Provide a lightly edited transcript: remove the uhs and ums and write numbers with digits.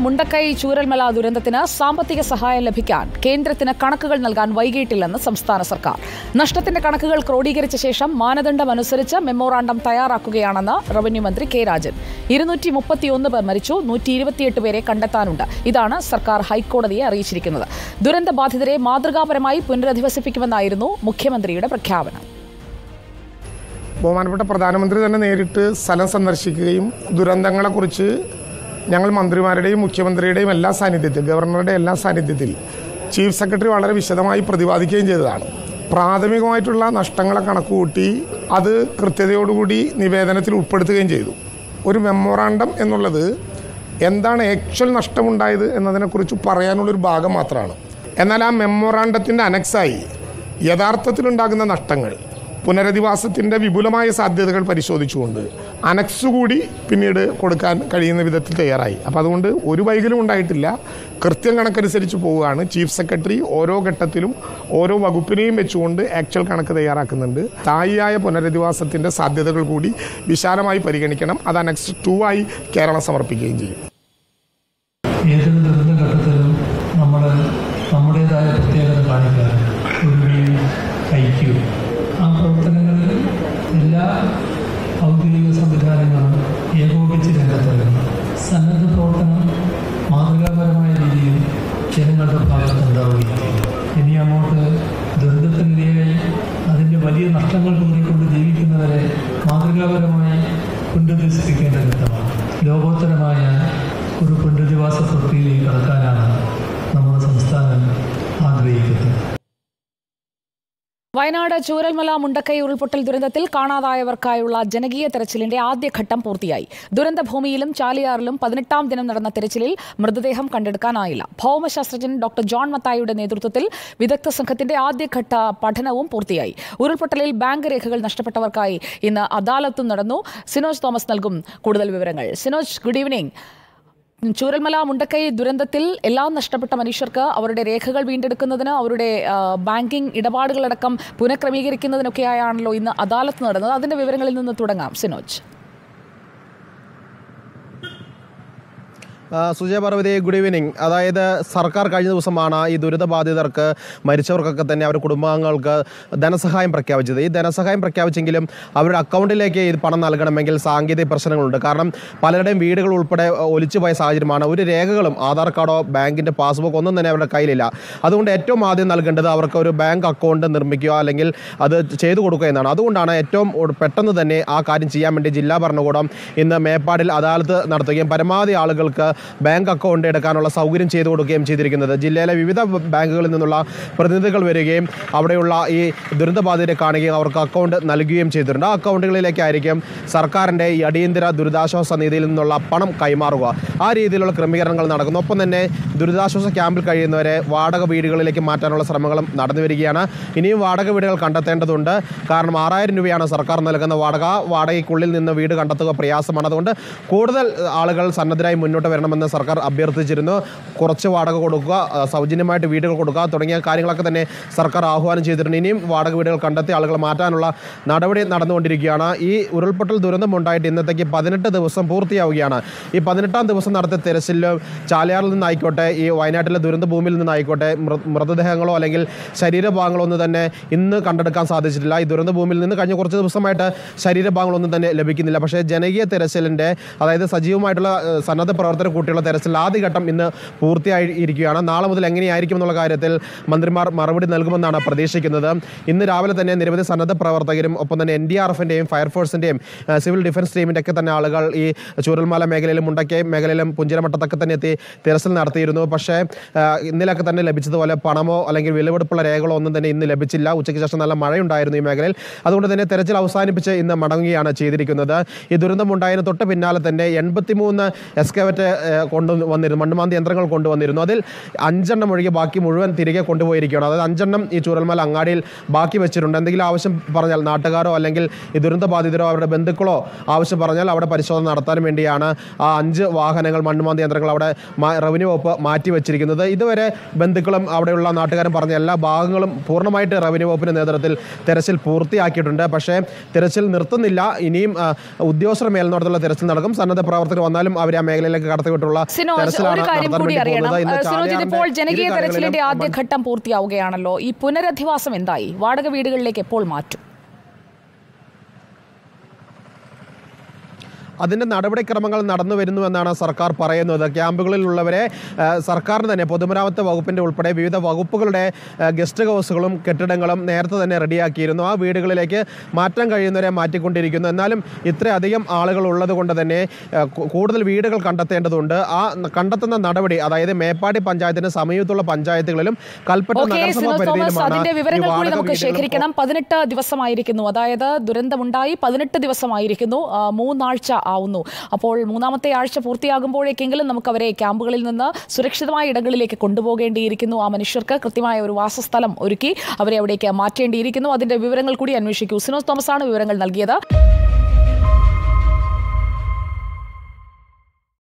മുണ്ടക്കൈ ചൂരൽമല ദുരന്തത്തിന് സാമ്പത്തിക സഹായം ലഭിക്കാൻ കേന്ദ്രത്തിന് കണക്കുകൾ നൽകാൻ വൈകിട്ടില്ലെന്ന് സംസ്ഥാന സർക്കാർ. നഷ്ടത്തിന്റെ കണക്കുകൾ ക്രോഡീകരിച്ച ശേഷം മാനദണ്ഡമനുസരിച്ച് മെമ്മോറാണ്ടം തയ്യാറാക്കുകയാണെന്ന് റവന്യൂ മന്ത്രി കെ രാജൻ. 231 പേർ മരിച്ചു, 128 പേരെ കണ്ടെത്താനുണ്ട്. ഇതാണ് സർക്കാർ ഹൈക്കോടതിയെ അറിയിച്ചിരിക്കുന്നത്. ദുരന്തബാധിതരെ മാതൃകാപരമായി പുനരധിവസിപ്പിക്കുമെന്നായിരുന്നു മുഖ്യമന്ത്രിയുടെ പ്രഖ്യാപനം. ബഹുമാനപ്പെട്ട പ്രധാനമന്ത്രി തന്നെ നേരിട്ട് സ്ഥലം സന്ദർശിക്കുകയും ദുരന്തങ്ങളെക്കുറിച്ച് ഞങ്ങൾ മന്ത്രിമാരുടെയും മുഖ്യമന്ത്രിയുടെയും എല്ലാ സാന്നിധ്യത്തിൽ, ഗവർണറുടെ എല്ലാ സാന്നിധ്യത്തിൽ ചീഫ് സെക്രട്ടറി വളരെ വിശദമായി പ്രതിപാദിക്കുകയും ചെയ്തതാണ്. പ്രാഥമികമായിട്ടുള്ള നഷ്ടങ്ങളെ കണക്കുകൂട്ടി അത് കൃത്യതയോടുകൂടി നിവേദനത്തിൽ ഉൾപ്പെടുത്തുകയും ചെയ്തു. ഒരു മെമ്മോറാണ്ടം എന്നുള്ളത് എന്താണ് ആക്ച്വൽ നഷ്ടമുണ്ടായത് എന്നതിനെക്കുറിച്ച് പറയാനുള്ളൊരു ഭാഗം മാത്രമാണ്. എന്നാൽ ആ മെമ്മോറാണ്ടത്തിൻ്റെ അനക്സായി യഥാർത്ഥത്തിലുണ്ടാകുന്ന നഷ്ടങ്ങൾ, പുനരധിവാസത്തിൻ്റെ വിപുലമായ സാധ്യതകൾ പരിശോധിച്ചുകൊണ്ട് അനക്സ് കൂടി പിന്നീട് കൊടുക്കാൻ കഴിയുന്ന വിധത്തിൽ തയ്യാറായി. അപ്പോൾ അതുകൊണ്ട് ഒരു വൈകലും ഉണ്ടായിട്ടില്ല. കൃത്യം കണക്കനുസരിച്ച് പോവുകയാണ്. ചീഫ് സെക്രട്ടറി ഓരോ ഘട്ടത്തിലും ഓരോ വകുപ്പിനെയും വെച്ചുകൊണ്ട് ആക്ച്വൽ കണക്ക് തയ്യാറാക്കുന്നുണ്ട്. സ്ഥായിയായ പുനരധിവാസത്തിൻ്റെ സാധ്യതകൾ കൂടി വിശാലമായി പരിഗണിക്കണം. അത് അനക്സ് 2 ആയി കേരളം സമർപ്പിക്കുകയും ചെയ്യും. ഏതൊരു ദുരന്തഘട്ടത്തിലും നമ്മൾ നമ്മുടേതായ പ്രത്യേകത കാണിക്കാൻ ഐക്യു ആ പ്രവർത്തനങ്ങളിൽ എല്ലാ ഔദ്യോഗിക സംവിധാനങ്ങളും ഏകോപിച്ച് രംഗത്തിറങ്ങുന്നു. സന്നദ്ധ പ്രവർത്തനം മാതൃകാപരമായ രീതിയിൽ ജനങ്ങളുടെ ഭാഗത്തുണ്ടാവുകയും ഇനി അങ്ങോട്ട് ദുരന്തത്തിനിരയായി അതിൻ്റെ വലിയ നഷ്ടങ്ങൾ കൂടിക്കൊണ്ട് ജീവിക്കുന്നവരെ മാതൃകാപരമായി പുനരധിവസിപ്പിക്കേണ്ട ഘട്ടമാണ്. ലോകോത്തരമായ ഒരു പുനരധിവാസ പ്രക്രിയയിലേക്ക് കടക്കാനാണ് നമ്മുടെ സംസ്ഥാനം ആഗ്രഹിക്കുന്നത്. വയനാട് ചൂരൽമല മുണ്ടക്കൈ ഉരുൾപൊട്ടൽ ദുരന്തത്തിൽ കാണാതായവർക്കായുള്ള ജനകീയ തെരച്ചിലിന്റെ ആദ്യഘട്ടം പൂർത്തിയായി. ദുരന്തഭൂമിയിലും ചാലിയാറിലും 18ാം ദിനം നടന്ന തെരച്ചിലിൽ മൃതദേഹം കണ്ടെടുക്കാനായില്ല. ഭൗമശാസ്ത്രജ്ഞൻ ഡോക്ടർ ജോൺ മത്തായിയുടെ നേതൃത്വത്തിൽ വിദഗ്ധ സംഘത്തിന്റെ ആദ്യഘട്ട പഠനവും പൂർത്തിയായി. ഉരുൾപൊട്ടലിൽ ബാങ്ക് രേഖകൾ നഷ്ടപ്പെട്ടവർക്കായി ഇന്ന് അദാലത്തും നടന്നു. സിനോജ് തോമസ് നൽകും കൂടുതൽ വിവരങ്ങൾ. Sinoj, good evening. ചൂരൽമല മുണ്ടക്കൈ ദുരന്തത്തിൽ എല്ലാം നഷ്ടപ്പെട്ട മനുഷ്യർക്ക് അവരുടെ രേഖകൾ വീണ്ടെടുക്കുന്നതിന്, അവരുടെ ബാങ്കിംഗ് ഇടപാടുകളടക്കം പുനഃക്രമീകരിക്കുന്നതിനൊക്കെയാണല്ലോ ഇന്ന് അദാലത്ത് നടന്നത്. അതിന്റെ വിവരങ്ങളിൽ നിന്ന് തുടങ്ങാം സിനോജ്. Sujaya Parvathi, good evening. അതായത് സർക്കാർ കഴിഞ്ഞ ദിവസമാണ് ഈ ദുരിതബാധിതർക്ക്, മരിച്ചവർക്കൊക്കെ തന്നെ അവരുടെ കുടുംബാംഗങ്ങൾക്ക് ധനസഹായം പ്രഖ്യാപിച്ചത്. ഈ ധനസഹായം പ്രഖ്യാപിച്ചെങ്കിലും അവരുടെ അക്കൗണ്ടിലേക്ക് ഇത് പണം നൽകണമെങ്കിൽ സാങ്കേതിക പ്രശ്നങ്ങളുണ്ട്. കാരണം പലരുടെയും വീടുകൾ ഉൾപ്പെടെ ഒലിച്ചുപോയ സാഹചര്യമാണ്. ഒരു രേഖകളും, ആധാർ കാർഡോ ബാങ്കിൻ്റെ പാസ്ബുക്ക് ഒന്നും തന്നെ അവരുടെ കയ്യിലില്ല. അതുകൊണ്ട് ഏറ്റവും ആദ്യം നൽകേണ്ടത് അവർക്ക് ഒരു ബാങ്ക് അക്കൗണ്ട് നിർമ്മിക്കുക, അല്ലെങ്കിൽ അത് ചെയ്തു കൊടുക്കുക എന്നാണ്. അതുകൊണ്ടാണ് ഏറ്റവും പെട്ടെന്ന് തന്നെ ആ കാര്യം ചെയ്യാൻ വേണ്ടി ജില്ലാ ഭരണകൂടം ഇന്ന് മേപ്പാടിൽ അദാലത്ത് നടത്തുകയും പരമാവധി ആളുകൾക്ക് ബാങ്ക് അക്കൗണ്ട് എടുക്കാനുള്ള സൗകര്യം ചെയ്തു കൊടുക്കുകയും ചെയ്തിരിക്കുന്നത്. ജില്ലയിലെ വിവിധ ബാങ്കുകളിൽ നിന്നുള്ള പ്രതിനിധികൾ വരികയും അവിടെയുള്ള ഈ ദുരന്തബാധിതരെ കാണുകയും അവർക്ക് അക്കൗണ്ട് നൽകുകയും ചെയ്തിട്ടുണ്ട്. ആ അക്കൗണ്ടുകളിലേക്കായിരിക്കും സർക്കാരിൻ്റെ ഈ അടിയന്തര ദുരിതാശ്വാസ നിധിയിൽ നിന്നുള്ള പണം കൈമാറുക. ആ രീതിയിലുള്ള ക്രമീകരണങ്ങൾ നടക്കുന്നു. ഒപ്പം തന്നെ ദുരിതാശ്വാസ ക്യാമ്പിൽ കഴിയുന്നവരെ വാടക വീടുകളിലേക്ക് മാറ്റാനുള്ള ശ്രമങ്ങളും നടന്നു വരികയാണ്. ഇനിയും വാടക വീടുകൾ കണ്ടെത്തേണ്ടതുണ്ട്. കാരണം 6000 രൂപയാണ് സർക്കാർ നൽകുന്ന വാടക. വാടകയ്ക്കുള്ളിൽ നിന്ന് വീട് കണ്ടെത്തുക പ്രയാസമാണ്. അതുകൊണ്ട് കൂടുതൽ ആളുകൾ സന്നദ്ധരായി മുന്നോട്ട് വരണമെന്ന് സർക്കാർ അഭ്യർത്ഥിച്ചിരുന്നു. കുറച്ച് വാടക കൊടുക്കുക, സൗജന്യമായിട്ട് വീടുകൾ കൊടുക്കുക തുടങ്ങിയ കാര്യങ്ങളൊക്കെ തന്നെ സർക്കാർ ആഹ്വാനം ചെയ്തിട്ടുണ്ട്. ഇനിയും വാടക വീടുകൾ കണ്ടെത്തി ആളുകൾ മാറ്റാനുള്ള നടപടി നടന്നുകൊണ്ടിരിക്കുകയാണ്. ഈ ഉരുൾപൊട്ടൽ ദുരന്തമുണ്ടായിട്ട് ഇന്നത്തേക്ക് 18 ദിവസം പൂർത്തിയാവുകയാണ്. ഈ 18ാം ദിവസം നടത്തിയ തെരച്ചിലും ചാലിയാറിൽ നിന്നായിക്കോട്ടെ, ഈ വയനാട്ടിലെ ദുരന്ത ഭൂമിയിൽ നിന്നായിക്കോട്ടെ, മൃതദേഹങ്ങളോ അല്ലെങ്കിൽ ശരീരഭാഗങ്ങളോ ഒന്നും തന്നെ ഇന്ന് കണ്ടെടുക്കാൻ സാധിച്ചിട്ടില്ല. ഈ ദുരന്ത ഭൂമിയിൽ നിന്ന് കഴിഞ്ഞ കുറച്ച് ദിവസമായിട്ട് ശരീരഭാഗങ്ങളൊന്നും തന്നെ ലഭിക്കുന്നില്ല. പക്ഷേ ജനകീയ തെരച്ചിലിൻ്റെ, അതായത് സജീവമായിട്ടുള്ള സന്നദ്ധ പ്രവർത്തന കൂട്ടിയുള്ള തെരച്ചിൽ ആദ്യഘട്ടം ഇന്ന് പൂർത്തിയായിരിക്കുകയാണ്. നാളെ മുതൽ എങ്ങനെയായിരിക്കും എന്നുള്ള കാര്യത്തിൽ മന്ത്രിമാർ മറുപടി നൽകുമെന്നാണ് പ്രതീക്ഷിക്കുന്നത്. ഇന്ന് രാവിലെ തന്നെ നിരവധി സന്നദ്ധ പ്രവർത്തകരും ഒപ്പം തന്നെ NDRFിൻ്റെയും ഫയർഫോഴ്സിൻ്റെയും സിവിൽ ഡിഫൻസ് ടീമിൻ്റെ ഒക്കെ തന്നെ ആളുകൾ ഈ ചൂരൽമല മേഖലയിലും മുണ്ടക്കൈ മേഖലയിലും പുഞ്ചിരമട്ടത്തൊക്കെ തന്നെ എത്തി തെരച്ചിൽ നടത്തിയിരുന്നു. പക്ഷേ ഇന്നലെയൊക്കെ തന്നെ ലഭിച്ചതുപോലെ പണമോ അല്ലെങ്കിൽ വിലപിടിപ്പുള്ള രേഖകളോ ഒന്നും തന്നെ ഇന്ന് ലഭിച്ചില്ല. ഉച്ചയ്ക്ക് ശേഷം നല്ല മഴയുണ്ടായിരുന്നു ഈ മേഖലയിൽ. അതുകൊണ്ട് തന്നെ തെരച്ചിൽ അവസാനിപ്പിച്ച് ഇന്ന് മടങ്ങുകയാണ് ചെയ്തിരിക്കുന്നത്. ഈ ദുരന്തമുണ്ടായതിന് തൊട്ട് പിന്നാലെ തന്നെ 83 എക്സ്കവേറ്റർ കൊണ്ടുവന്നിരുന്നു, മണ്ണുമാന്തി യന്ത്രങ്ങൾ കൊണ്ടുവന്നിരുന്നു. അതിൽ 5 ഒഴികെ ബാക്കി മുഴുവൻ തിരികെ കൊണ്ടുപോയിരിക്കുകയാണ്. അതായത് 5 ഈ ചൂരൽമല അങ്ങാടിയിൽ ബാക്കി വെച്ചിട്ടുണ്ട്. എന്തെങ്കിലും ആവശ്യം പറഞ്ഞാൽ നാട്ടുകാരോ അല്ലെങ്കിൽ ഈ ദുരന്തബാധിതരോ അവരുടെ ബന്ധുക്കളോ ആവശ്യം പറഞ്ഞാൽ അവിടെ പരിശോധന നടത്താൻ വേണ്ടിയാണ് ആ 5 വാഹനങ്ങൾ, മണ്ണുമാന്തി യന്ത്രങ്ങൾ അവിടെ റവന്യൂ വകുപ്പ് മാറ്റിവെച്ചിരിക്കുന്നത്. ഇതുവരെ ബന്ധുക്കളും അവിടെയുള്ള നാട്ടുകാരും പറഞ്ഞ എല്ലാ ഭാഗങ്ങളും പൂർണ്ണമായിട്ട് റവന്യൂ വകുപ്പിന്റെ നേതൃത്വത്തിൽ തെരച്ചിൽ പൂർത്തിയാക്കിയിട്ടുണ്ട്. പക്ഷേ തെരച്ചിൽ നിർത്തുന്നില്ല. ഇനിയും ഉദ്യോഗസ്ഥർ മേൽനോട്ടത്തിലുള്ള തെരച്ചിൽ നടക്കും. സന്നദ്ധ പ്രവർത്തകർ വന്നാലും അവരെ ആ മേഖലയിലേക്ക് കടത്തിവിട്ടുള്ള തെരച്ചിലാണ് നടത്താൻ വേണ്ടി പോകുന്നത്. ഇപ്പോൾ ജനകീയ തെരച്ചിലിന്റെ ആദ്യഘട്ടം പൂർത്തിയാവുകയാണല്ലോ. ഈ പുനരധിവാസം എന്തായി? വാടക വീടുകളിലേക്ക് എപ്പോൾ മാറ്റും? അതിൻ്റെ നടപടിക്രമങ്ങൾ നടന്നു വരുന്നുവെന്നാണ് സർക്കാർ പറയുന്നത്. ക്യാമ്പുകളിലുള്ളവരെ സർക്കാരിന് തന്നെ പൊതുമരാമത്ത് വകുപ്പിൻ്റെ ഉൾപ്പെടെ വിവിധ വകുപ്പുകളുടെ ഗസ്റ്റ് ഹൗസുകളും കെട്ടിടങ്ങളും നേരത്തെ തന്നെ റെഡിയാക്കിയിരുന്നു. ആ വീടുകളിലേക്ക് മാറ്റാൻ കഴിയുന്നവരെ മാറ്റിക്കൊണ്ടിരിക്കുന്നു. എന്നാലും ഇത്രയധികം ആളുകൾ ഉള്ളത് കൊണ്ട് തന്നെ കൂടുതൽ വീടുകൾ കണ്ടെത്തേണ്ടതുണ്ട്. ആ കണ്ടെത്തുന്ന നടപടി, അതായത് മേപ്പാടി പഞ്ചായത്തിന് സമീപത്തുള്ള പഞ്ചായത്തുകളിലും കൽപ്പറ്റ നഗരസഭാ പരിധിയിലുമാണ് അതിന്റെ വിവരങ്ങൾ കൂടി നമുക്ക് ശേഖരിക്കണം. 18 ദിവസമായിരിക്കുന്നു, അതായത് ദുരന്തമുണ്ടായി 18 ദിവസമായിരിക്കുന്നു, 3 ആഴ്ച ആവുന്നു. അപ്പോൾ 3ാമത്തെ ആഴ്ച പൂർത്തിയാകുമ്പോഴേക്കെങ്കിലും നമുക്ക് അവരെ ക്യാമ്പുകളിൽ നിന്ന് സുരക്ഷിതമായ ഇടങ്ങളിലേക്ക് കൊണ്ടുപോകേണ്ടിയിരിക്കുന്നു. ആ മനുഷ്യർക്ക് കൃത്യമായ ഒരു വാസസ്ഥലം ഒരുക്കി അവരെ അവിടേക്ക് മാറ്റേണ്ടിയിരിക്കുന്നു. അതിന്റെ വിവരങ്ങൾ കൂടി അന്വേഷിക്കൂ. സിനോസ് തോമസ് ആണ് വിവരങ്ങൾ നൽകിയത്.